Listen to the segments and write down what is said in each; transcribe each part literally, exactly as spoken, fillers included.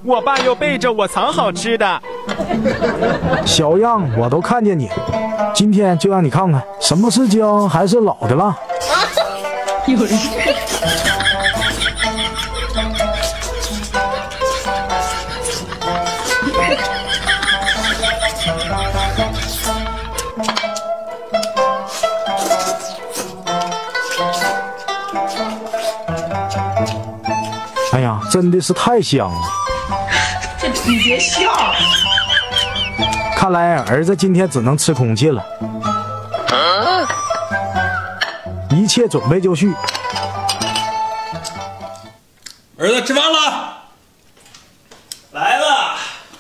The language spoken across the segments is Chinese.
我爸又背着我藏好吃的。 小样，我都看见你，今天就让你看看什么是姜还是老的辣。 有人。 哎呀，真的是太香了！ 你别笑。 看来儿子今天只能吃空气了。啊、一切准备就绪。 儿子吃饭了，来了。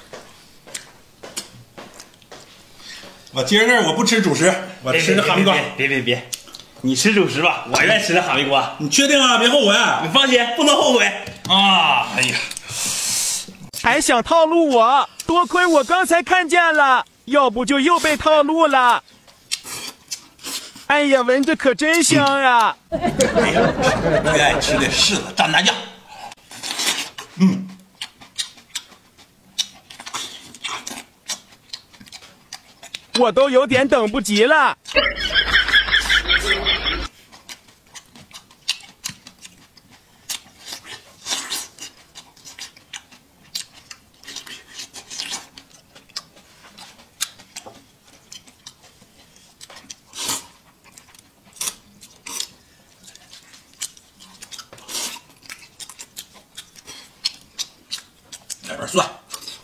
我今儿个我不吃主食，我吃哈密瓜。 别别别，你吃主食吧，我愿意吃那哈密瓜。 你确定啊？别后悔。 你放心，不能后悔啊！哎呀， 还想套路我？多亏我刚才看见了，要不就又被套路了。哎呀，闻着可真香啊！ 哎呀，最爱吃的柿子蘸大酱。嗯， 我都有点等不及了。 来点蒜。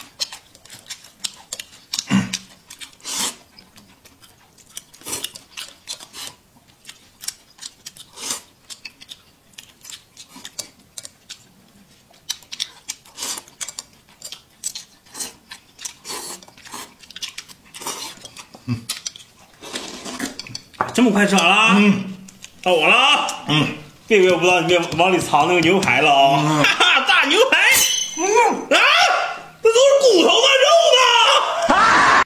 嗯，这么快吃完了？嗯，到我了啊。嗯，别以为我不知道你别往里藏那个牛排了啊。嗯